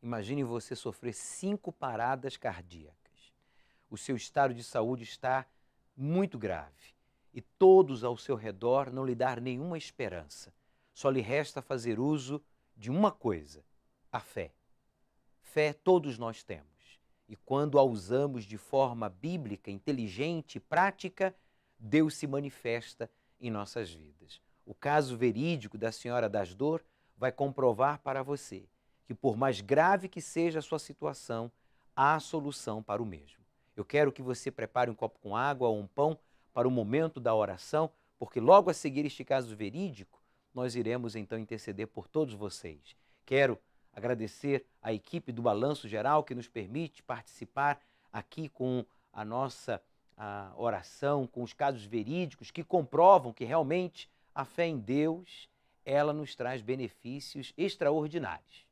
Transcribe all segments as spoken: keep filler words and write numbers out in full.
Imagine você sofrer cinco paradas cardíacas. O seu estado de saúde está muito grave e todos ao seu redor não lhe dar nenhuma esperança. Só lhe resta fazer uso de uma coisa, a fé. Fé todos nós temos e quando a usamos de forma bíblica, inteligente e prática, Deus se manifesta em nossas vidas. O caso verídico da Senhora das Dores vai comprovar para você que por mais grave que seja a sua situação, há solução para o mesmo. Eu quero que você prepare um copo com água ou um pão para o momento da oração, porque logo a seguir este caso verídico, nós iremos então interceder por todos vocês. Quero agradecer à equipe do Balanço Geral que nos permite participar aqui com a nossa a oração, com os casos verídicos que comprovam que realmente a fé em Deus, ela nos traz benefícios extraordinários.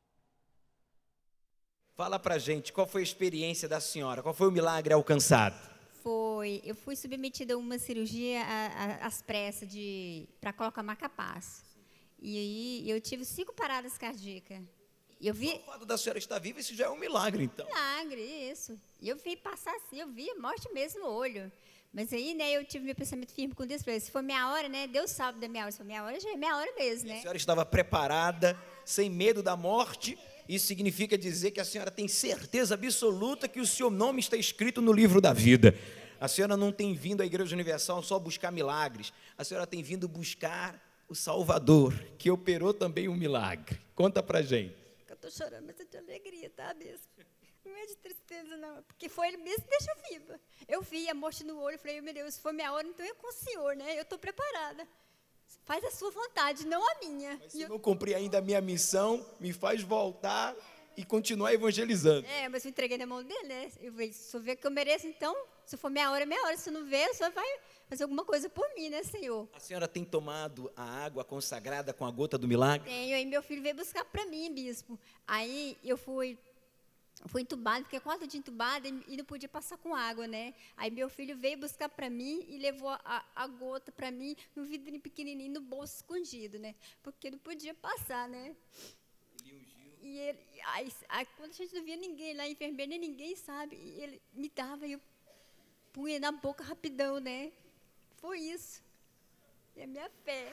Fala pra gente, qual foi a experiência da senhora? Qual foi o milagre alcançado? Foi, eu fui submetida a uma cirurgia às pressas para colocar marca-passo. E aí eu tive cinco paradas cardíacas. Eu vi... Só o fato da senhora estar viva, isso já é um milagre, então. Milagre, isso. E eu vi passar assim, eu vi a morte mesmo no olho. Mas aí, né, eu tive meu pensamento firme com Deus. Falei, se for minha hora, né, Deus sabe da minha hora. Se for minha hora, já é minha hora mesmo, né? A senhora estava preparada, sem medo da morte. Isso significa dizer que a senhora tem certeza absoluta que o seu nome está escrito no livro da vida. A senhora não tem vindo à Igreja Universal só buscar milagres. A senhora tem vindo buscar o Salvador, que operou também um milagre. Conta pra gente. Eu estou chorando, mas é de alegria, tá, bispo? Não é de tristeza, não. Porque foi ele mesmo que deixou viva. Eu vi a morte no olho e falei, meu Deus, se for minha hora, então é com o Senhor, né? Eu estou preparada. Faz a sua vontade, não a minha. Mas se eu não cumprir ainda a minha missão, me faz voltar e continuar evangelizando. É, mas eu entreguei na mão dele, né? Eu falei, se eu ver que eu mereço, então, se for minha hora, é minha hora. Se não ver, o Senhor vai fazer alguma coisa por mim, né, Senhor? A senhora tem tomado a água consagrada com a gota do milagre? Tenho, aí meu filho veio buscar para mim, bispo. Aí eu fui... Fui entubada, porque quatro dias entubada e não podia passar com água, né? Aí meu filho veio buscar para mim e levou a, a gota para mim no vidrinho pequenininho, no bolso escondido, né? Porque não podia passar, né? Ele ungiu. E ele, aí, aí quando a gente não via ninguém lá, a enfermeira, nem ninguém sabe, e ele me dava e eu punha na boca rapidão, né? Foi isso. E a minha fé.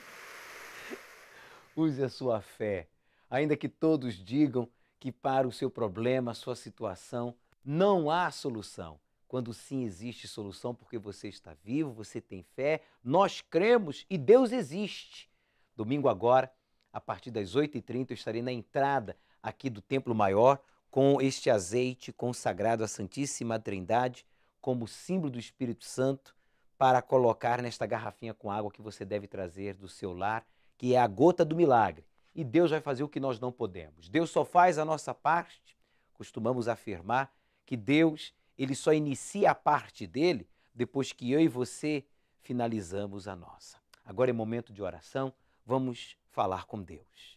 Use a sua fé, ainda que todos digam que para o seu problema, a sua situação, não há solução. Quando sim existe solução, porque você está vivo, você tem fé, nós cremos e Deus existe. Domingo agora, a partir das oito e trinta, eu estarei na entrada aqui do Templo Maior com este azeite consagrado à Santíssima Trindade como símbolo do Espírito Santo para colocar nesta garrafinha com água que você deve trazer do seu lar, que é a gota do milagre. E Deus vai fazer o que nós não podemos. Deus só faz a nossa parte. Costumamos afirmar que Deus, ele só inicia a parte dele depois que eu e você finalizamos a nossa. Agora é momento de oração. Vamos falar com Deus.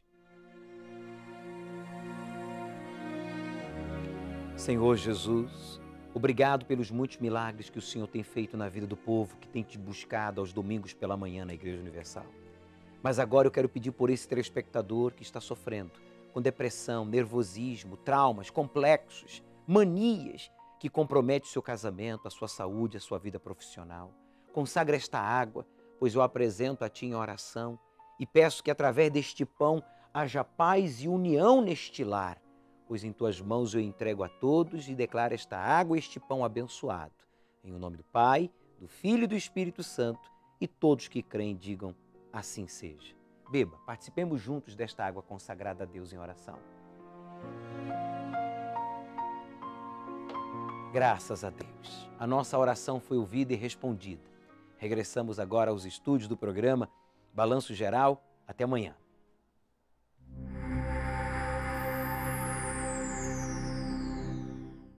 Senhor Jesus, obrigado pelos muitos milagres que o Senhor tem feito na vida do povo que tem te buscado aos domingos pela manhã na Igreja Universal. Mas agora eu quero pedir por esse telespectador que está sofrendo com depressão, nervosismo, traumas, complexos, manias que comprometem o seu casamento, a sua saúde, a sua vida profissional. Consagra esta água, pois eu apresento a Ti em oração e peço que através deste pão haja paz e união neste lar, pois em Tuas mãos eu entrego a todos e declaro esta água e este pão abençoado. Em o nome do Pai, do Filho e do Espírito Santo, e todos que creem digam assim seja. Beba, participemos juntos desta água consagrada a Deus em oração. Graças a Deus. A nossa oração foi ouvida e respondida. Regressamos agora aos estúdios do programa Balanço Geral. Até amanhã.